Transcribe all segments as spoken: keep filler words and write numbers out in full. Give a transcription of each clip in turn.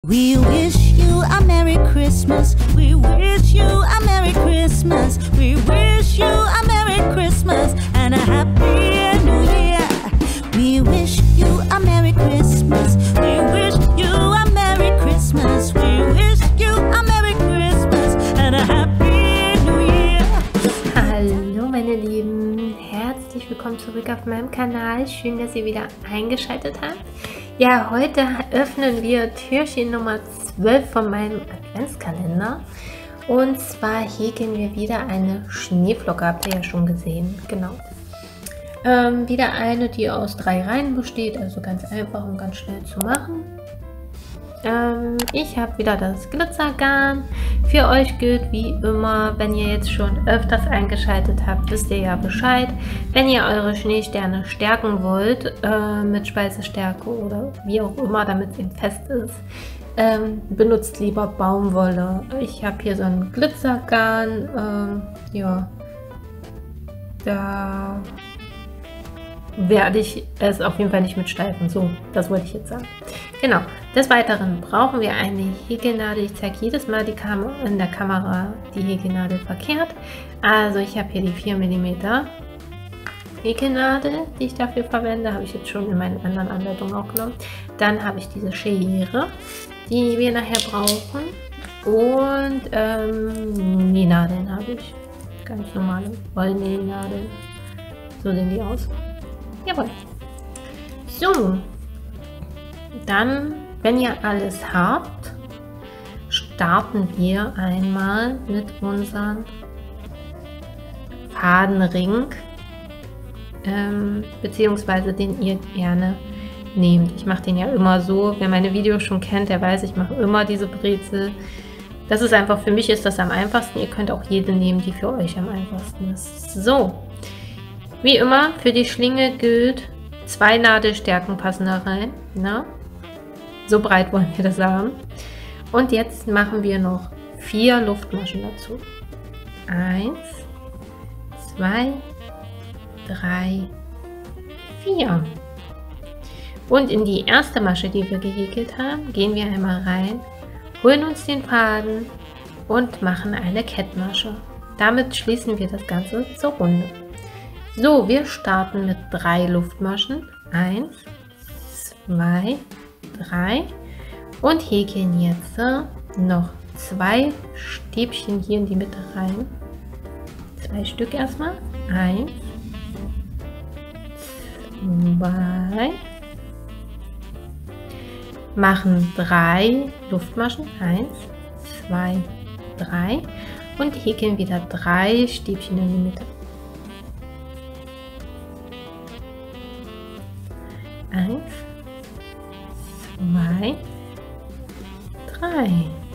We wish you a Merry Christmas. We wish you a Merry Christmas. We wish you a Merry Christmas and a Happy New Year. We wish you a Merry Christmas. We wish you a Merry Christmas. We wish you a Merry Christmas and a Happy New Year. Hallo meine Lieben, herzlich willkommen zurück auf meinem Kanal. Schön, dass ihr wieder eingeschaltet habt. Ja, heute öffnen wir Türchen Nummer zwölf von meinem Adventskalender. Und zwar häkeln wir wieder eine Schneeflocke, habt ihr ja schon gesehen, genau. Ähm, wieder eine, die aus drei Reihen besteht, also ganz einfach und ganz schnell zu machen. Ähm, ich habe wieder das Glitzergarn. Für euch gilt wie immer, wenn ihr jetzt schon öfters eingeschaltet habt, wisst ihr ja Bescheid. Wenn ihr eure Schneesterne stärken wollt, äh, mit Speisestärke oder wie auch immer, damit es eben fest ist, ähm, benutzt lieber Baumwolle. Ich habe hier so ein Glitzergarn, ähm, ja, da werde ich es auf jeden Fall nicht mit steifen. So, das wollte ich jetzt sagen. Genau. Des Weiteren brauchen wir eine Häkelnadel. Ich zeige jedes Mal die Kam in der Kamera die Häkelnadel verkehrt. Also ich habe hier die vier Millimeter Häkelnadel, die ich dafür verwende. Habe ich jetzt schon in meinen anderen Anleitungen auch genommen. Dann habe ich diese Schere, die wir nachher brauchen. Und ähm, Nähnadeln habe ich. Ganz normale Wollnähnadeln. So sehen die aus. Jawohl. So, dann, wenn ihr alles habt, starten wir einmal mit unserem Fadenring, ähm, beziehungsweise den ihr gerne nehmt. Ich mache den ja immer so, wer meine Videos schon kennt, der weiß, ich mache immer diese Brezel. Das ist einfach, für mich ist das am einfachsten. Ihr könnt auch jede nehmen, die für euch am einfachsten ist. So. Wie immer, für die Schlinge gilt, zwei Nadelstärken passen da rein. Na? So breit wollen wir das haben. Und jetzt machen wir noch vier Luftmaschen dazu. Eins, zwei, drei, vier. Und in die erste Masche, die wir gehäkelt haben, gehen wir einmal rein, holen uns den Faden und machen eine Kettmasche. Damit schließen wir das Ganze zur Runde. So, wir starten mit drei Luftmaschen. Eins, zwei, drei. Und häkeln jetzt noch zwei Stäbchen hier in die Mitte rein. Zwei Stück erstmal. Eins, zwei. Machen drei Luftmaschen. Eins, zwei, drei. Und häkeln wieder drei Stäbchen in die Mitte. Eins, zwei, drei.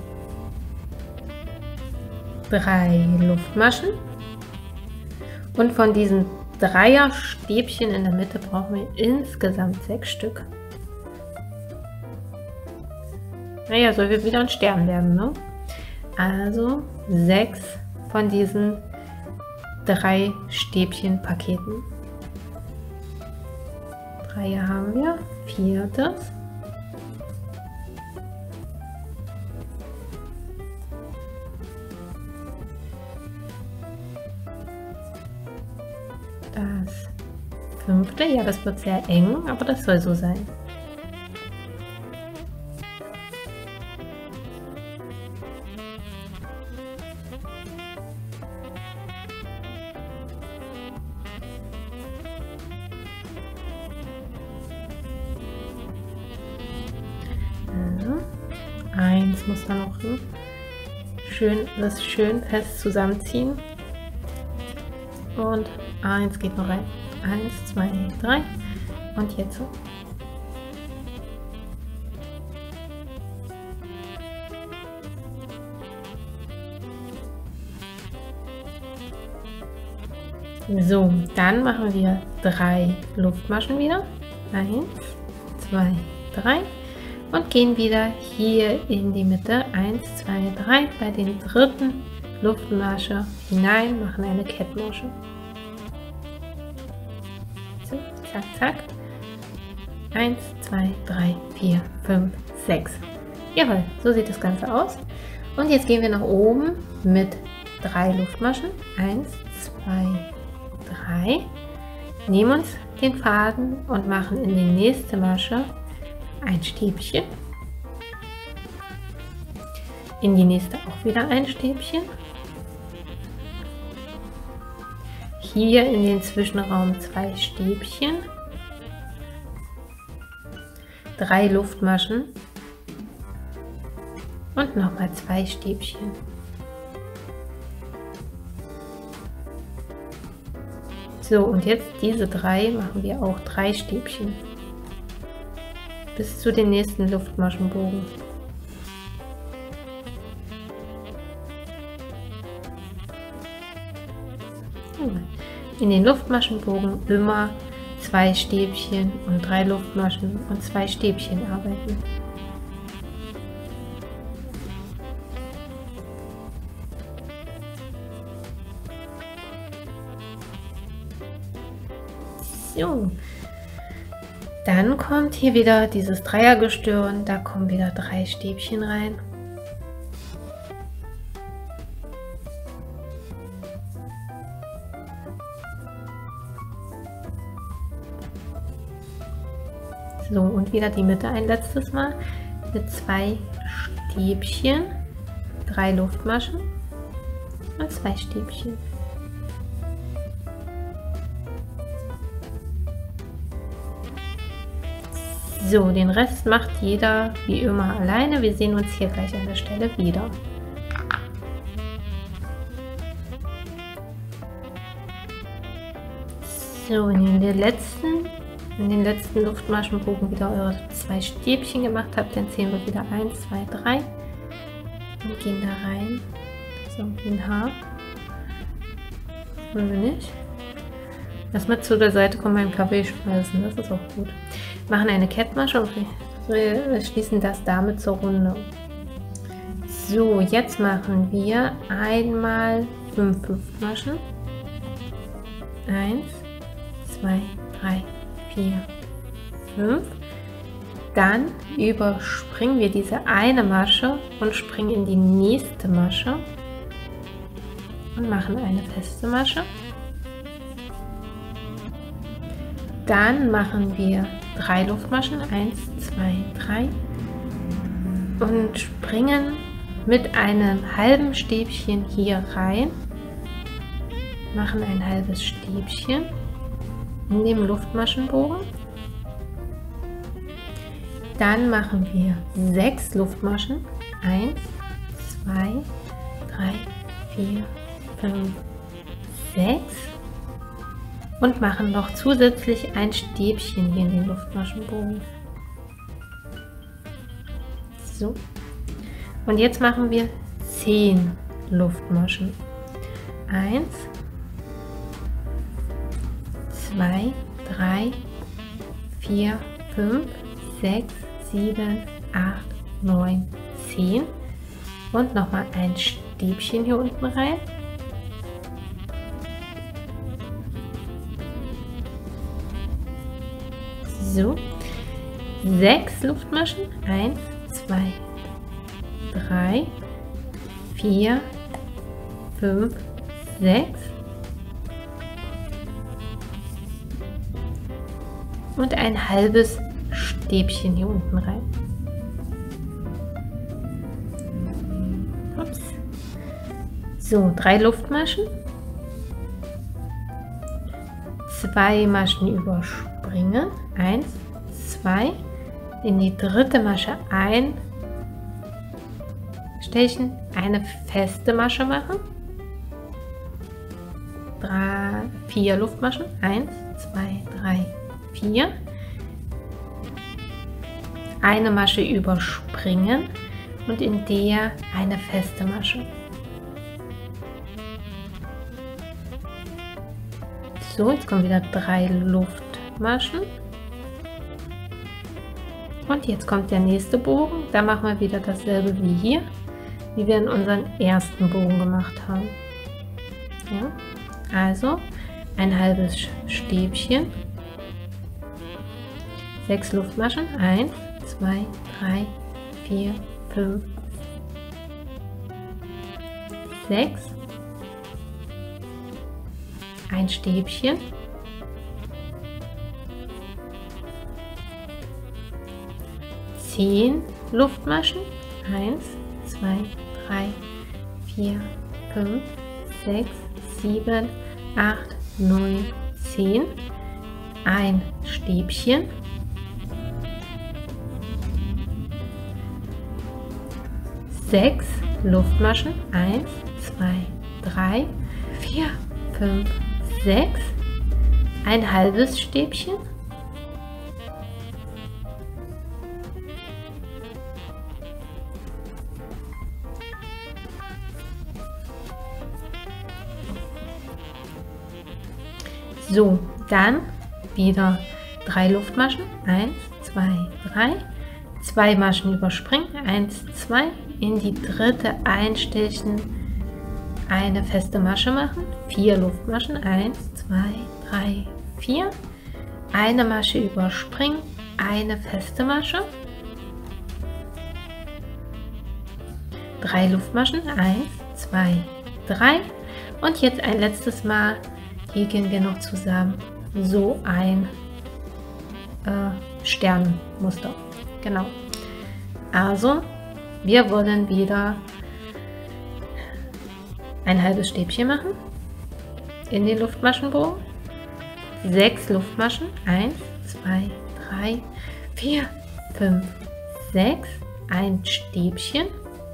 Drei Luftmaschen. Und von diesen Dreier-Stäbchen in der Mitte brauchen wir insgesamt sechs Stück. Naja, soll wir wieder ein Stern werden, ne? Also sechs von diesen drei Stäbchen-Paketen. Drei haben wir, viertes. Das fünfte, ja, das wird sehr eng, aber das soll so sein. Eins muss da noch schön, das schön fest zusammenziehen. Und eins geht noch rein. Eins, zwei, drei. Und jetzt so. So, dann machen wir drei Luftmaschen wieder. Eins, zwei, drei. Und gehen wieder hier in die Mitte. Eins, zwei, drei. Bei den dritten Luftmasche hinein, machen eine Kettmasche. So, zack, zack. eins, zwei, drei, vier, fünf, sechs. Jawohl, so sieht das Ganze aus. Und jetzt gehen wir nach oben mit drei Luftmaschen. Eins, zwei, drei. Nehmen uns den Faden und machen in die nächste Masche ein Stäbchen. In die nächste auch wieder ein Stäbchen. Hier in den Zwischenraum zwei Stäbchen. Drei Luftmaschen. Und nochmal zwei Stäbchen. So, und jetzt diese drei machen wir auch drei Stäbchen. Bis zu den nächsten Luftmaschenbogen. In den Luftmaschenbogen immer zwei Stäbchen und drei Luftmaschen und zwei Stäbchen arbeiten. So, dann kommt hier wieder dieses Dreiergestirn, da kommen wieder drei Stäbchen rein. So, und wieder die Mitte ein letztes Mal mit zwei Stäbchen, drei Luftmaschen und zwei Stäbchen. So, den Rest macht jeder wie immer alleine. Wir sehen uns hier gleich an der Stelle wieder. So, in den letzten, in den letzten Luftmaschenbogen wieder eure zwei Stäbchen gemacht habt, dann zählen wir wieder eins, zwei, drei und gehen da rein. So, ein Haar. Wollen wir nicht. Erstmal zu der Seite kommen beim Kaffee schmeißen, das ist auch gut. Machen eine Kettmasche und wir schließen das damit zur Runde. So, jetzt machen wir einmal fünf Luftmaschen. Eins, zwei, drei, vier, fünf. Dann überspringen wir diese eine Masche und springen in die nächste Masche und machen eine feste Masche. Dann machen wir drei Luftmaschen, eins, zwei, drei und springen mit einem halben Stäbchen hier rein, machen ein halbes Stäbchen in dem Luftmaschenbogen. Dann machen wir sechs Luftmaschen, eins, zwei, drei, vier, fünf, sechs. Und machen noch zusätzlich ein Stäbchen hier in den Luftmaschenbogen. So. Und jetzt machen wir zehn Luftmaschen. eins, zwei, drei, vier, fünf, sechs, sieben, acht, neun, zehn. Und nochmal ein Stäbchen hier unten rein. So, sechs Luftmaschen, eins, zwei, drei, vier, fünf, sechs und ein halbes Stäbchen hier unten rein. Ups. So, drei Luftmaschen, zwei Maschen überspringen. Eins, zwei, in die dritte Masche ein Stäbchen, eine feste Masche machen, drei, vier Luftmaschen, eins, zwei, drei, vier, eine Masche überspringen und in der eine feste Masche. So, jetzt kommen wieder drei Luftmaschen. Und jetzt kommt der nächste Bogen. Da machen wir wieder dasselbe wie hier, wie wir in unseren ersten Bogen gemacht haben. Ja, also ein halbes Stäbchen, sechs Luftmaschen, eins, zwei, drei, vier, fünf, sechs, ein Stäbchen, zehn Luftmaschen, eins, zwei, drei, vier, fünf, sechs, sieben, acht, neun, zehn, ein Stäbchen, sechs Luftmaschen, eins, zwei, drei, vier, fünf, sechs, ein halbes Stäbchen, so, dann wieder drei Luftmaschen, eins, zwei, drei, zwei Maschen überspringen, eins, zwei, in die dritte einstechen, eine feste Masche machen, vier Luftmaschen, eins, zwei, drei, vier, eine Masche überspringen, eine feste Masche, drei Luftmaschen, eins, zwei, drei und jetzt ein letztes Mal häkeln wir noch zusammen so ein äh, Sternenmuster. Genau. Also wir wollen wieder ein halbes Stäbchen machen in den Luftmaschenbogen. Sechs Luftmaschen. eins, zwei, drei, vier, fünf, sechs. Ein Stäbchen.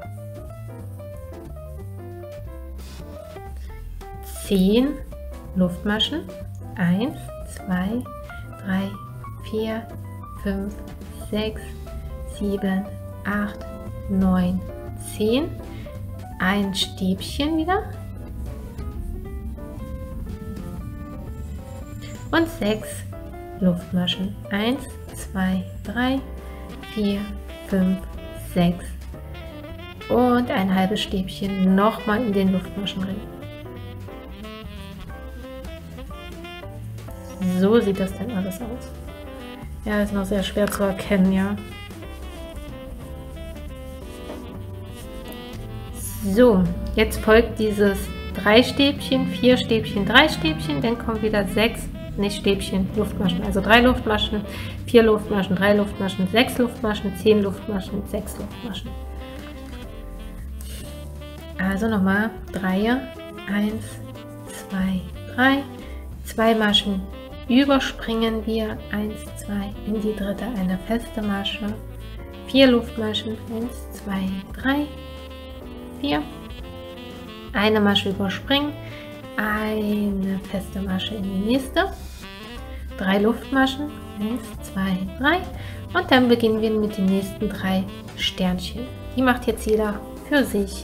zehn Luftmaschen. eins, zwei, drei, vier, fünf, sechs, sieben, acht, neun, zehn. Ein Stäbchen wieder. Und sechs Luftmaschen. eins, zwei, drei, vier, fünf, sechs. Und ein halbes Stäbchen nochmal in den Luftmaschenring. So sieht das dann alles aus. Ja, ist noch sehr schwer zu erkennen, ja. So, jetzt folgt dieses drei Stäbchen, vier Stäbchen, drei Stäbchen, dann kommen wieder sechs, nicht Stäbchen, Luftmaschen. Also drei Luftmaschen, vier Luftmaschen, drei Luftmaschen, sechs Luftmaschen, zehn Luftmaschen, sechs Luftmaschen. Also nochmal Dreier, eins, zwei, drei, zwei Maschen überspringen wir, eins, zwei, in die dritte eine feste Masche, vier Luftmaschen, eins, zwei, drei, vier, eine Masche überspringen, eine feste Masche in die nächste, drei Luftmaschen, eins, zwei, drei und dann beginnen wir mit den nächsten drei Sternchen. Die macht jetzt jeder für sich.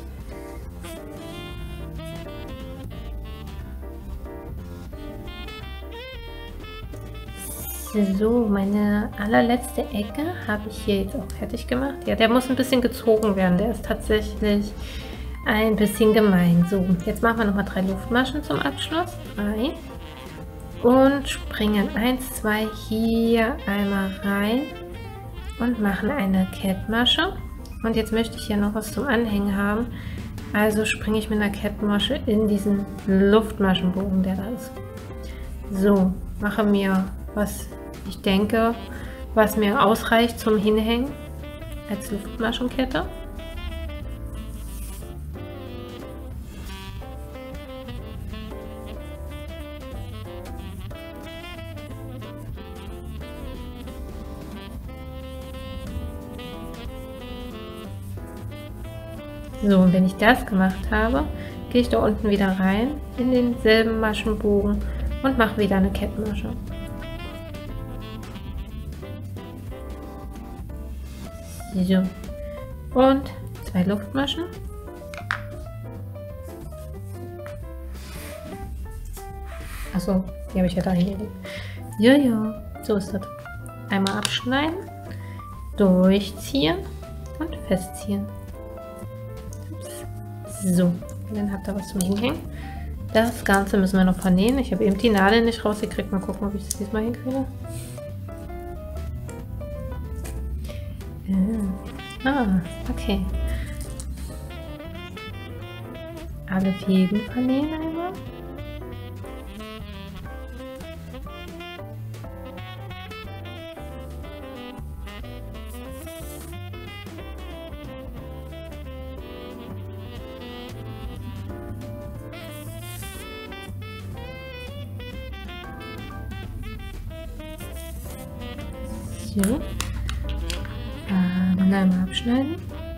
So, meine allerletzte Ecke habe ich hier jetzt auch fertig gemacht. Ja, der muss ein bisschen gezogen werden. Der ist tatsächlich ein bisschen gemein. So, jetzt machen wir nochmal drei Luftmaschen zum Abschluss. Drei. Und springen eins, zwei hier einmal rein und machen eine Kettmasche. Und jetzt möchte ich hier noch was zum Anhängen haben. Also springe ich mit einer Kettmasche in diesen Luftmaschenbogen, der da ist. So, mache mir was ich denke, was mir ausreicht zum Hinhängen als Luftmaschenkette. So, und wenn ich das gemacht habe, gehe ich da unten wieder rein in denselben Maschenbogen und mache wieder eine Kettmasche. So. Und zwei Luftmaschen. Achso, die habe ich ja da hingelegt. Ja, ja, so ist das. Einmal abschneiden, durchziehen und festziehen. So, und dann habt ihr was zum Hinhängen. Das Ganze müssen wir noch vernähen. Ich habe eben die Nadel nicht rausgekriegt. Mal gucken, ob ich das diesmal hinkriege. Ah, okay. Alle Fäden vernähen einmal. So. Dann einmal abschneiden.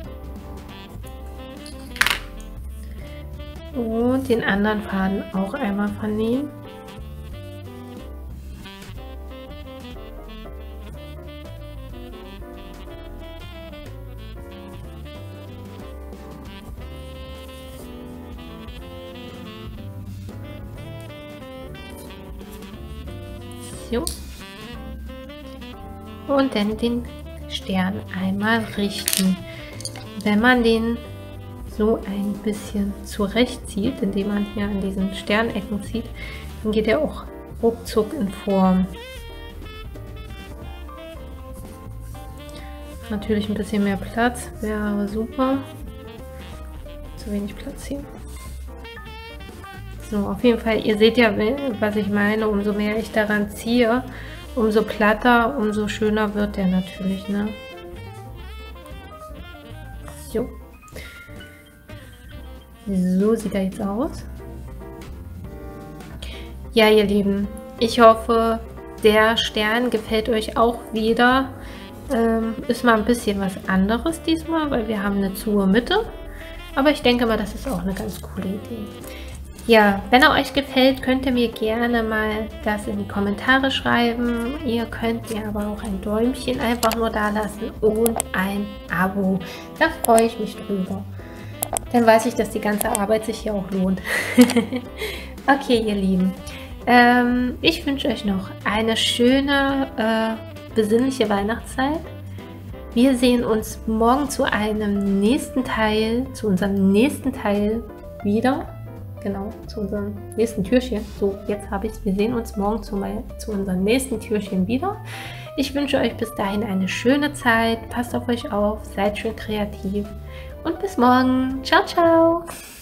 Und den anderen Faden auch einmal vernähen. So. Und dann den Stern einmal richten. Wenn man den so ein bisschen zurechtzieht, indem man hier an diesen Sternecken zieht, dann geht er auch ruckzuck in Form. Natürlich ein bisschen mehr Platz wäre super. Zu wenig Platz hier. So, auf jeden Fall, ihr seht ja, was ich meine, umso mehr ich daran ziehe, umso platter, umso schöner wird der natürlich, ne? So. So sieht er jetzt aus. Ja, ihr Lieben, ich hoffe, der Stern gefällt euch auch wieder. Ähm, ist mal ein bisschen was anderes diesmal, weil wir haben eine zur Mitte. Aber ich denke mal, das ist auch eine ganz coole Idee. Ja, wenn er euch gefällt, könnt ihr mir gerne mal das in die Kommentare schreiben. Ihr könnt mir aber auch ein Däumchen einfach nur da lassen und ein Abo. Da freue ich mich drüber. Dann weiß ich, dass die ganze Arbeit sich hier auch lohnt. Okay, ihr Lieben. Ähm, ich wünsche euch noch eine schöne, äh, besinnliche Weihnachtszeit. Wir sehen uns morgen zu einem nächsten Teil, zu unserem nächsten Teil wieder. Genau, zu unserem nächsten Türchen. So, jetzt habe ich es. Wir sehen uns morgen zu, mein, zu unserem nächsten Türchen wieder. Ich wünsche euch bis dahin eine schöne Zeit. Passt auf euch auf, seid schön kreativ. Und bis morgen. Ciao, ciao.